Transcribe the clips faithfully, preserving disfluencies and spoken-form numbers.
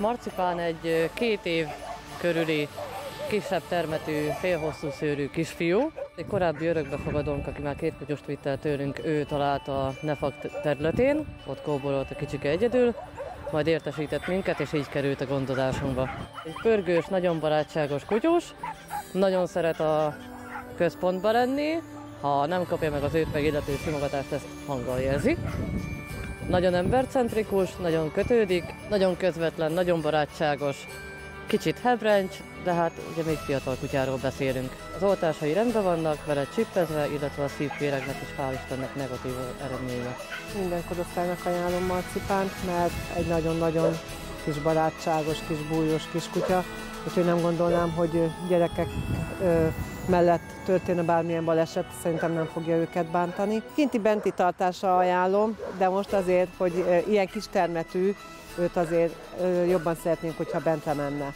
Marcipán egy két év körüli kisebb termetű, félhosszú szőrű kisfiú. Egy korábbi örökbefogadónk, aki már két kutyust vitt el tőlünk, ő találta a Nefak területén, ott kóborolt a kicsike egyedül, majd értesített minket, és így került a gondozásunkba. Egy pörgős, nagyon barátságos kutyus, nagyon szeret a központba lenni, ha nem kapja meg az őt megillető simogatást, ezt hanggal jelzi. Nagyon embercentrikus, nagyon kötődik, nagyon közvetlen, nagyon barátságos, kicsit hebrencs, de hát ugye még fiatal kutyáról beszélünk. Az oltásai rendben vannak, vele csippezve, illetve a szívvéregnek is hál' Istennek negatív eredménye. Minden korosztálynak ajánlom Marcipánt, mert egy nagyon-nagyon kis barátságos, kis bújós kis kutya, úgyhogy nem gondolnám, hogy gyerekek ö, mellett történne bármilyen baleset, szerintem nem fogja őket bántani. Kinti-benti tartásra ajánlom, de most azért, hogy ö, ilyen kis termetű, őt azért ö, jobban szeretnénk, hogyha bent menne.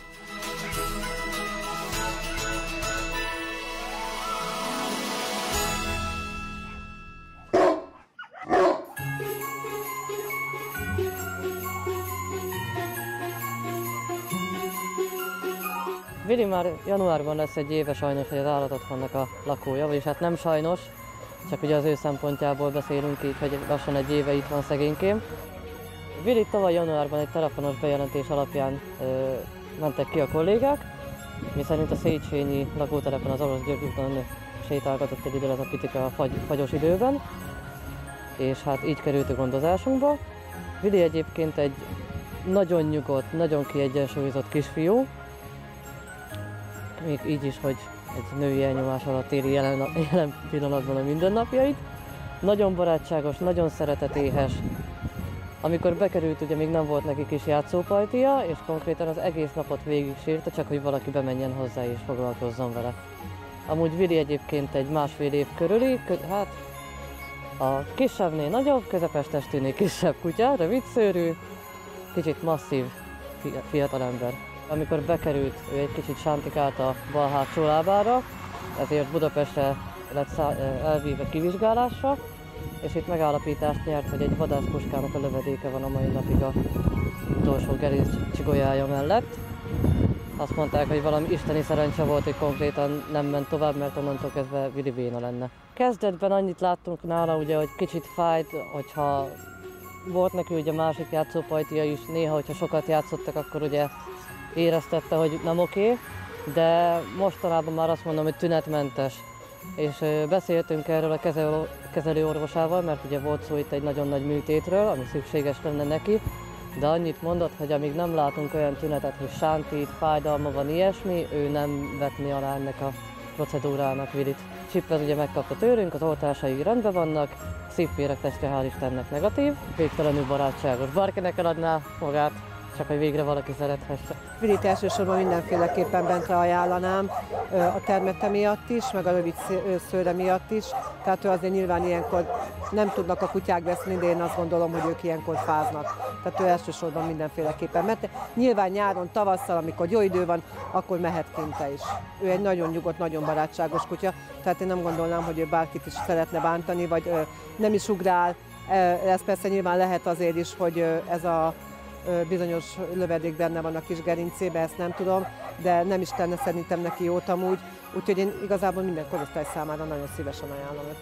Vili már januárban lesz egy éve sajnos, hogy az állatotthonnak a lakója, vagyis hát nem sajnos, csak ugye az ő szempontjából beszélünk így, hogy lassan egy éve itt van szegénykém. Vili tavaly januárban egy telefonos bejelentés alapján ö, mentek ki a kollégák, miszerint a Széchenyi lakótelepen az Orosz György úton sétálgatott egy időt a pitika a fagy, fagyos időben, és hát így került a gondozásunkba. Vili egyébként egy nagyon nyugodt, nagyon kiegyensúlyozott kisfiú, még így is, hogy egy női elnyomás alatt éli jelen, jelen pillanatban a mindennapjait. Nagyon barátságos, nagyon szeretetéhes. Amikor bekerült, ugye még nem volt neki kis játszópajtia, és konkrétan az egész napot végig sírta, csak hogy valaki bemenjen hozzá és foglalkozzon vele. Amúgy Vili egyébként egy másfél év körüli, hát a kisebbnél nagyobb, közepes testűnél kisebb kutya, rövid szőrű, kicsit masszív fiatalember. Amikor bekerült, ő egy kicsit sántikált a bal hátsó lábára, ezért Budapestre lett elvíve kivizsgálásra, és itt megállapítást nyert, hogy egy vadászpuskának a lövedéke van a mai napig a utolsó gerinc csigolyája mellett. Azt mondták, hogy valami isteni szerencse volt, hogy konkrétan nem ment tovább, mert onnantól kezdve Vili béna lenne. Kezdetben annyit láttunk nála, ugye, hogy kicsit fájt, hogyha volt neki ugye másik játszópajtia is, néha, hogyha sokat játszottak, akkor ugye éreztette, hogy nem oké, de mostanában már azt mondom, hogy tünetmentes. És beszéltünk erről a kezelő, kezelőorvosával, mert ugye volt szó itt egy nagyon nagy műtétről, ami szükséges lenne neki, de annyit mondott, hogy amíg nem látunk olyan tünetet, hogy sántít, fájdalma van, ilyesmi, ő nem vetni alá ennek a procedúrának Vilit. Csippez ugye megkapta tőlünk, az oltásai rendben vannak, szívvéreg tesztje hál' Istennek negatív, végtelenül barátságos. Bárkinek eladná magát, csak hogy végre valaki szerethesse. Vilit elsősorban mindenféleképpen bentre ajánlanám, a termete miatt is, meg a rövid szőre miatt is. Tehát ő azért nyilván ilyenkor nem tudnak a kutyák veszni, de én azt gondolom, hogy ők ilyenkor fáznak. Tehát ő elsősorban mindenféleképpen. Mert nyilván nyáron, tavasszal, amikor jó idő van, akkor mehet kinte is. Ő egy nagyon nyugodt, nagyon barátságos kutya, tehát én nem gondolnám, hogy ő bárkit is szeretne bántani, vagy nem is ugrál. Ez persze nyilván lehet azért is, hogy ez a bizonyos lövedék benne van a kis gerincébe, ezt nem tudom, de nem is tenne szerintem neki jót amúgy, úgyhogy én igazából minden korosztály számára nagyon szívesen ajánlom őt.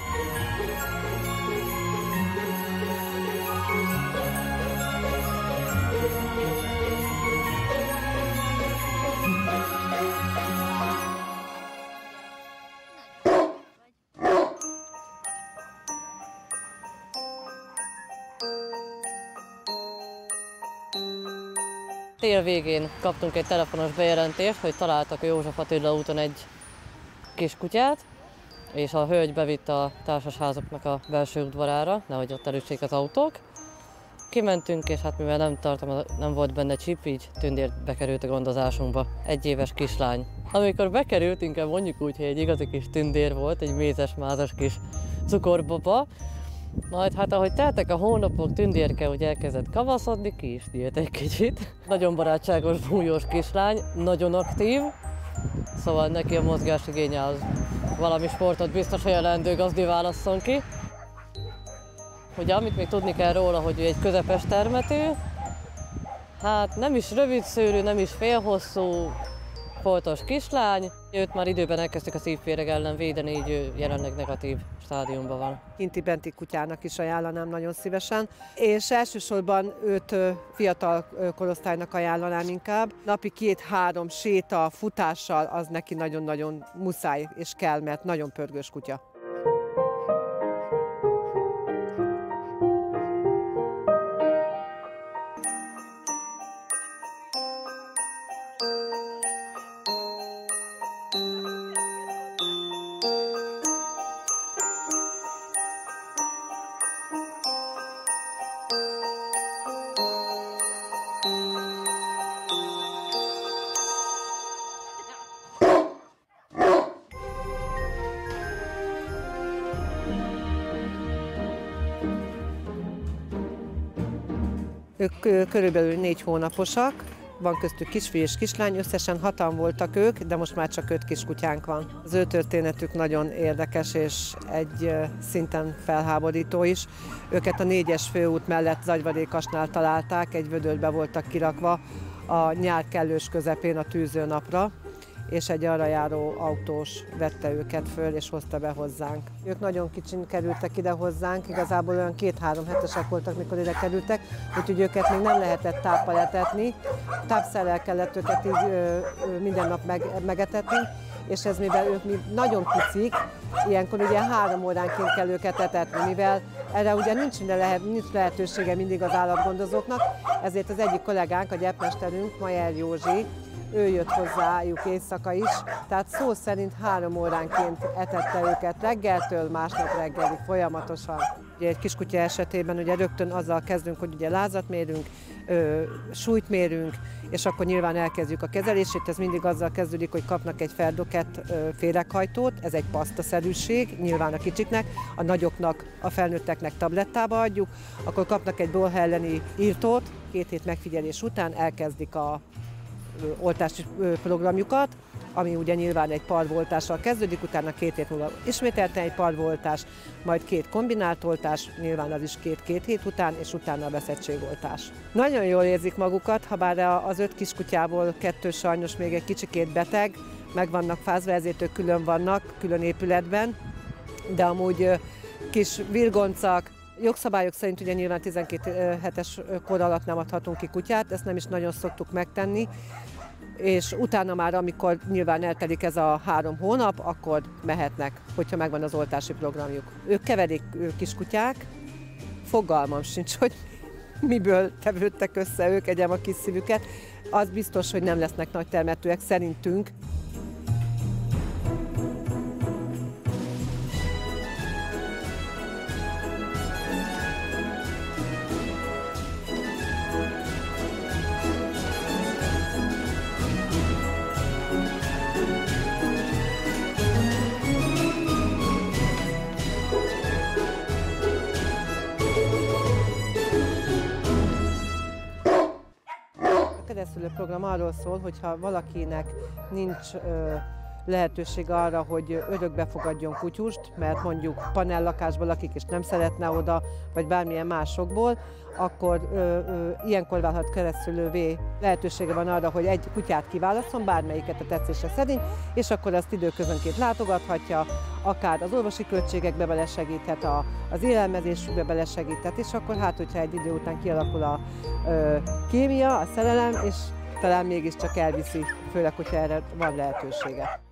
Tél végén kaptunk egy telefonos bejelentést, hogy találtak a József Attila úton egy kis kutyát, és a hölgy bevitt a társasházoknak a belső udvarára, nehogy ott elüssék az autók. Kimentünk, és hát mivel nem, tartom, nem volt benne csip, így tündér bekerült a gondozásunkba. Egy éves kislány. Amikor bekerült, inkább mondjuk úgy, hogy egy igazi kis tündér volt, egy mézes-mázas kis cukorbaba. Majd hát ahogy teltek a hónapok, tündérke, hogy elkezdett kavaszodni, ki is nyílt egy kicsit. Nagyon barátságos, bújós kislány, nagyon aktív, szóval neki a mozgásigénye az valami sportot biztos, hogy a leendő gazdi válasszon ki. Ugye amit még tudni kell róla, hogy ő egy közepes termetű, Hát nem is rövid szőrű, nem is félhosszú, foltos kislány. Őt már időben elkezdtük a szívféreg ellen védeni, így ő jelenleg negatív stádiumban van. Kinti-benti kutyának is ajánlanám nagyon szívesen, és elsősorban őt fiatal korosztálynak ajánlanám inkább. Napi két-három séta futással az neki nagyon-nagyon muszáj és kell, mert nagyon pörgős kutya. Ők körülbelül négy hónaposak, van köztük kisfiú és kislány, összesen hatan voltak ők, de most már csak öt kiskutyánk van. Az ő történetük nagyon érdekes és egy szinten felháborító is. Őket a négyes főút mellett Zagyvadékasnál találták, egy vödörbe voltak kirakva a nyár kellős közepén a tűzőnapra, és egy arra járó autós vette őket föl és hozta be hozzánk. Ők nagyon kicsin kerültek ide hozzánk, igazából olyan két-három hetesek voltak, mikor ide kerültek, úgyhogy őket még nem lehetett táppal etetni. Tápszerrel kellett őket így ö, ö, minden nap meg, megetetni, és ez mivel ők mi nagyon picik, ilyenkor ugye három óránként kell őket etetni, mivel erre ugye nincs, lehet, nincs lehetősége mindig az állatgondozóknak, ezért az egyik kollégánk, a gyepmesterünk, Majer Józsi, ő jött hozzájuk éjszaka is, tehát szó szerint három óránként etette őket reggeltől másnap reggelig folyamatosan. Ugye egy kiskutya esetében ugye rögtön azzal kezdünk, hogy ugye lázat mérünk, ö, súlyt mérünk, és akkor nyilván elkezdjük a kezelését. Ez mindig azzal kezdődik, hogy kapnak egy Ferdoket féreghajtót, ez egy pasztaszerűség, nyilván a kicsiknek, a nagyoknak, a felnőtteknek tablettába adjuk, akkor kapnak egy bolha elleni írtót, két hét megfigyelés után elkezdik a oltási programjukat, ami ugye nyilván egy parvoltással kezdődik, utána két hét múlva ismételten egy parvoltás, majd két kombinált oltás, nyilván az is két-két hét után, és utána a beszettségoltás. Nagyon jól érzik magukat, ha bár az öt kiskutyából kettő sajnos még egy kicsikét beteg, meg vannak fázva, ezért ők külön vannak, külön épületben, de amúgy kis virgoncak, jogszabályok szerint ugye nyilván tizenkét hetes kor alatt nem adhatunk ki kutyát, ezt nem is nagyon szoktuk megtenni, és utána már, amikor nyilván eltelik ez a három hónap, akkor mehetnek, hogyha megvan az oltási programjuk. Ők keverék kiskutyák, fogalmam sincs, hogy miből tevődtek össze ők, egyem a kis szívüket. Az biztos, hogy nem lesznek nagy termetőek szerintünk. A keresztülő program arról szól, hogy ha valakinek nincs ö, lehetőség arra, hogy örökbe fogadjon kutyust, mert mondjuk panellakásban lakik és nem szeretne oda, vagy bármilyen másokból, akkor ö, ö, ilyenkor válhat keresztülővé. Lehetősége van arra, hogy egy kutyát kiválasszon, bármelyiket a tetszése szerint, és akkor azt időközönként látogathatja, akár az orvosi költségekbe belesegíthet, a, az élelmezésükbe belesegíthet, és akkor hát, hogyha egy idő után kialakul a ö, kémia, a szerelem, és talán mégiscsak elviszi, főleg, hogyha erre van lehetősége.